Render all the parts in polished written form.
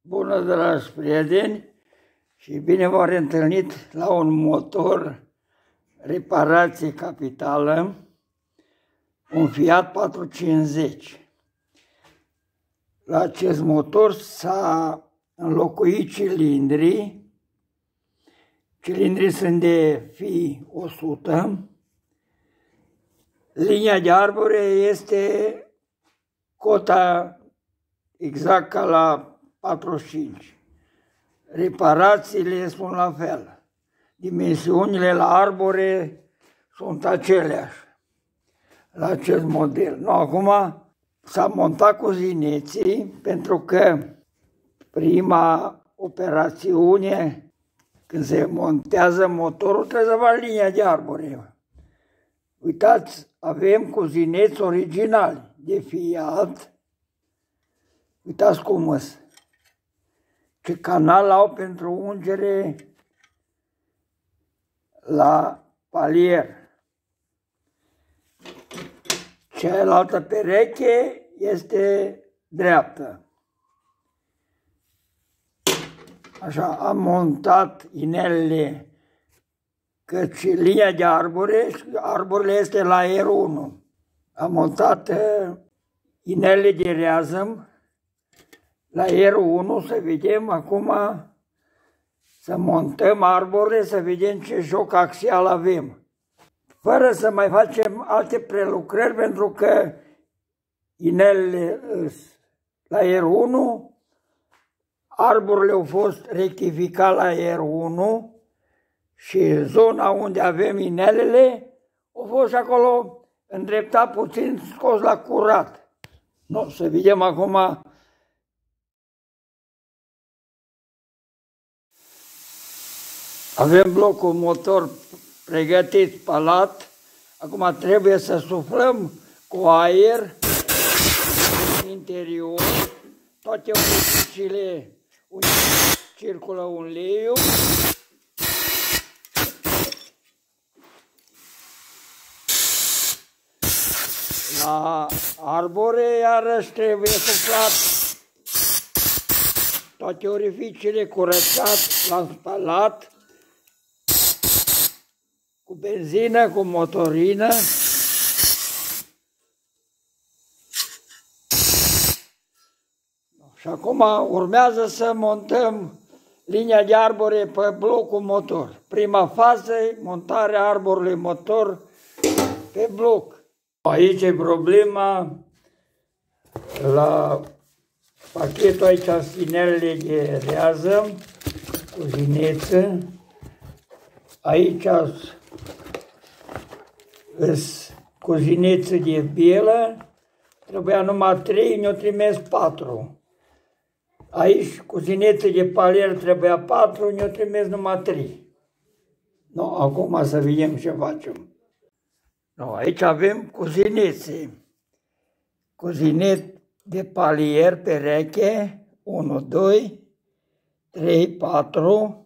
Bună, dragi prieteni, și bine v-am reîntâlnit la un motor reparație capitală, un Fiat 450. La acest motor s-a înlocuit cilindrii. Cilindrii sunt de fi 100. Linia de arbore este cota exact ca la 45. Reparațiile sunt la fel. Dimensiunile la arbore sunt aceleași la acest model. No, acum s-a montat cu zineții pentru că prima operațiune, când se montează motorul, trebuie să faci linia de arbore. Uitați, avem cuzineți originali de Fiat. Uitați cum îs. Ce canal au pentru ungere la palier. Cealaltă pereche este dreaptă. Așa, am montat inelele, căci linia de arborele este la R1. Am montat inelele de reazăm la R1, să vedem acum, să montăm arborele, să vedem ce joc axial avem. Fără să mai facem alte prelucrări, pentru că inelele la R1, arborele au fost rectificate la R1 și zona unde avem inelele a fost acolo îndreptat puțin, scos la curat. No, să vedem acum. Avem blocul motor pregătit, spalat. Acum trebuie să suflăm cu aer în interior toate orificile unde circulă uleiul. La arbore iarăși trebuie suflat toate orificiile, curățat, l-am spălat cu benzină, cu motorină. Și acum urmează să montăm linia de arbore pe blocul motor. Prima fază, montarea arborului motor pe bloc. Aici e problema, la pachetul aici spinelele de rează, cu zineță. Aici cu zineță de bielă, trebuia numai 3, ne-o trimis 4. Aici cu zineță de palier trebuia 4, ne-o trimis numai 3. No, acum să vedem ce facem. No, aici avem cuzinețe. Cuzinet de palier pereche, 1, 2, 3, 4.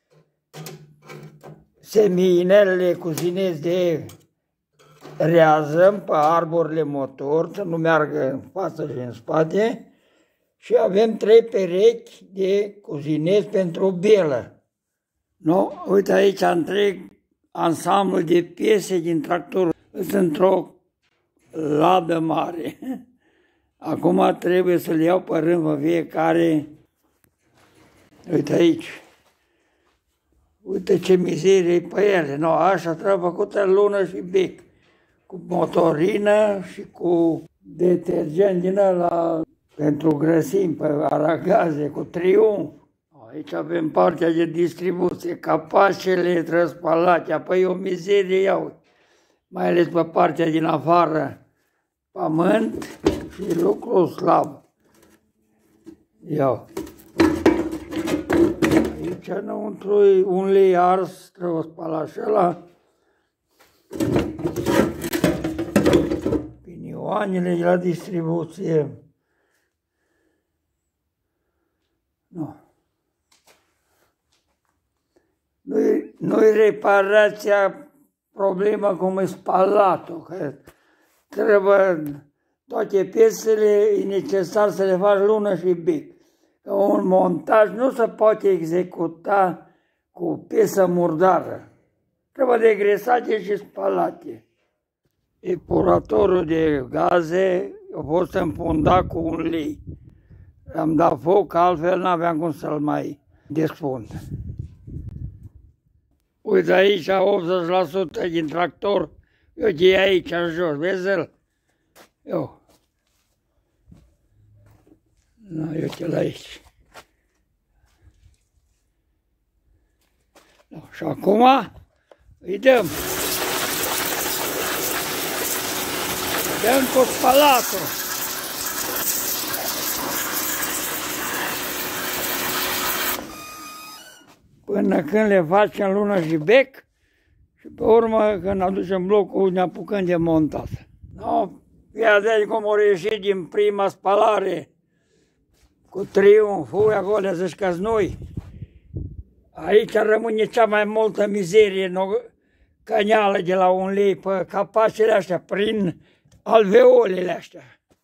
Semiinelele cuzineți de reazăm pe arborele motor, să nu meargă în față și în spate. Și avem 3 perechi de cuzineți pentru bielă. No? Uite aici întreg ansamblu de piese din tractor. Sunt într-o ladă mare. Acum trebuie să le iau pe rând pe fiecare. Uite aici. Uite ce mizerie e pe ele. No, așa trebuie făcută lună și bec. Cu motorină și cu detergent din ăla pentru grăsimi, pe aragaze, cu Triumf. Aici avem partea de distribuție, capacele trăspalate, apoi o mizerie, iau, mai ales pe partea din afară, pământ și lucru slab. Iau. Aici înăuntru un lei ars, trebuie spălat și ăla. Pinioanele de la distribuție. Nu. Nu-i reparația problema cum e spalatul, că trebuie toate piesele, e necesar să le faci lună și bec. că un montaj nu se poate executa cu o piesă murdară. Trebuie degresate și spalate. Epuratorul de gaze a fost împundat cu un lei. Am dat foc, altfel n-aveam cum să-l mai despund. Uite aici, 80% din tractor, eu e aici în jos, vezi-l? Eu. Nu, uite-l aici. Da, și acum îi dăm. Dăm cu spalatul. Până când le facem lună și bec și pe urmă când aducem blocul ne apucăm de montat. No, iată cum au ieșit din prima spalare cu triumful, acolo zici că-s noi. Aici rămâne cea mai multă mizerie, căneală de la un lei pe capacele astea, prin alveolele astea.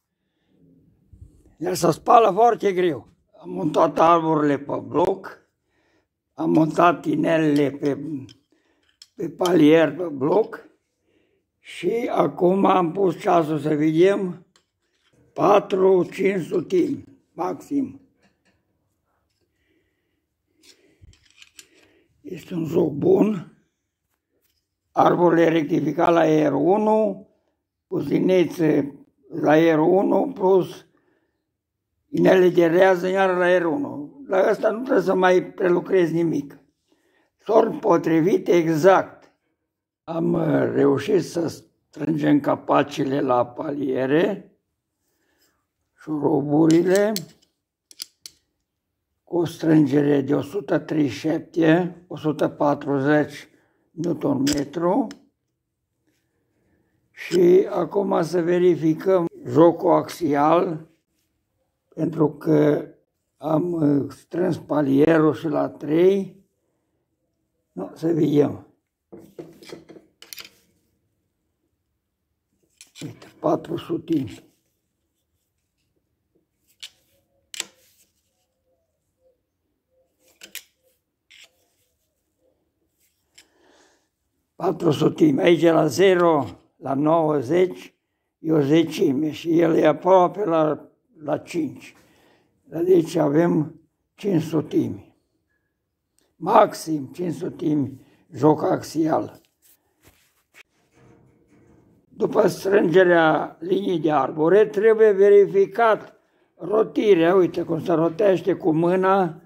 El se spală foarte greu. Am montat arborile pe bloc, am montat inelele pe palier pe bloc și acum am pus ceasul să vedem 4-5 sutimi maxim. Este un joc bun. Arborele rectificat la R1, cu zinețe la R1 plus inele de rează iar la R1. La ăsta nu trebuie să mai prelucrez nimic. Sorb potrivit exact. Am reușit să strângem capacile la paliere, șuruburile, cu o strângere de 137-140 Nm. Și acum să verificăm jocul axial, pentru că am strâns palierul și la 3. No, să vedem. Uite, 4 sutimi. Aici la 0, la 90, e o zecime și el e aproape la 5. Deci avem 5 sutimi. Maxim 5 sutimi joc axial. După strângerea liniei de arbore, trebuie verificat rotirea. Uite cum se rotește cu mâna.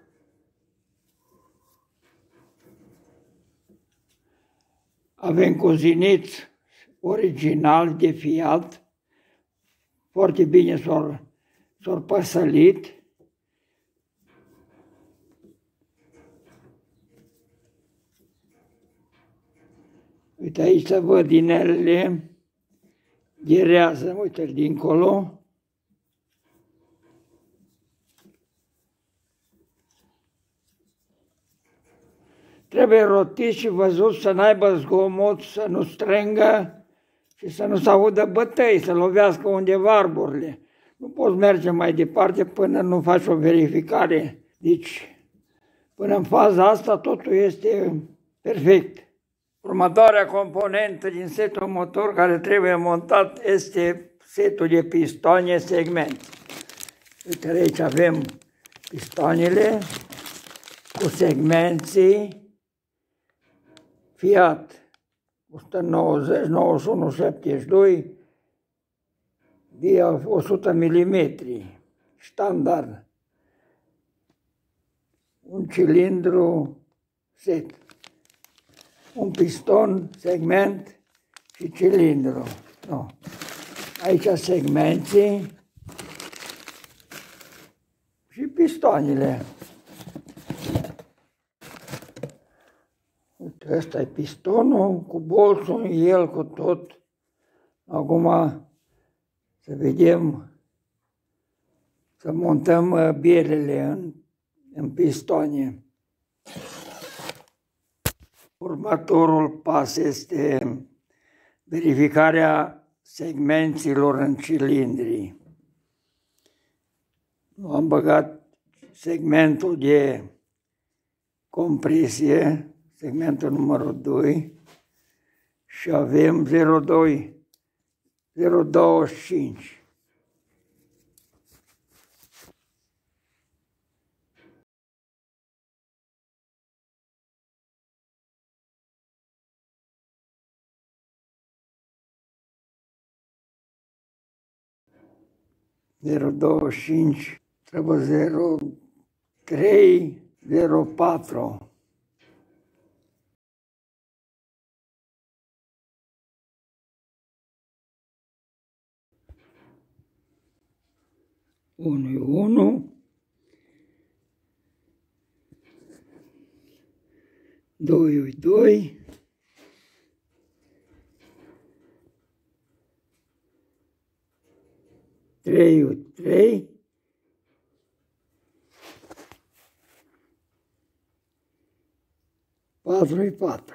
Avem coziniț original de Fiat, foarte bine s-au păsălit. Uite aici se văd inelele de rează, uite dincolo. Trebuie rotit și văzut să n-aibă zgomot, să nu strângă și să nu se audă bătăi, să lovească undeva arborile. Nu poți merge mai departe până nu faci o verificare. Deci, până în faza asta, totul este perfect. Următoarea componentă din setul motor care trebuie montat este setul de pistoane segment. Uite, aici avem pistoanele cu segmenții Fiat 190, 91, 72 de 100 mm, standard. Un cilindru set. Un piston, segment și cilindru. No. Aici segmenții și pistoanele. Uite, ăsta e pistonul cu bolțul în el, cu tot. Acum să vedem, să montăm bielele în pistoane. Următorul pas este verificarea segmenților în cilindri. Am băgat segmentul de compresie, segmentul numărul 2, și avem 0,25. Trebuie 0,304. Unu e 1, 2 e 2, 3 e 3, 4 e 4.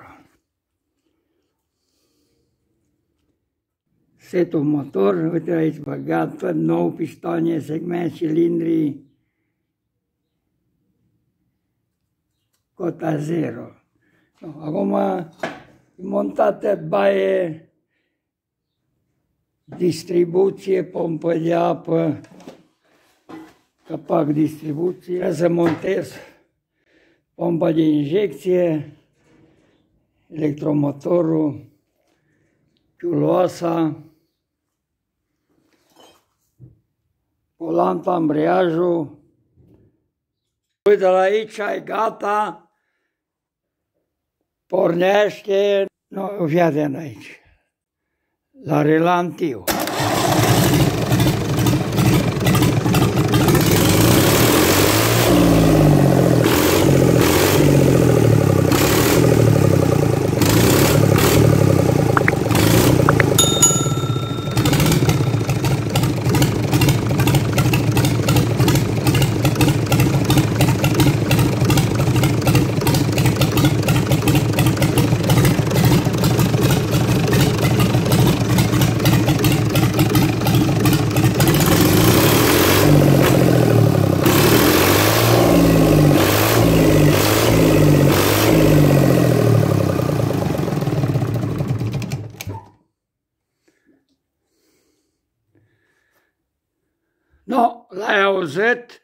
Setul motor, uite aici băgat, tot 9 pistoane, segment, cilindri, cota 0. Acum e montată baie, distribuție, pompă de apă, capac distribuție. Trebuie să montez pompa de injecție, electromotorul, chiuloasa, volantul, ambreiajul. Uite, la aici e gata, pornește, nu, fii atent aici, la relantiu. Nu, l-ai auzit?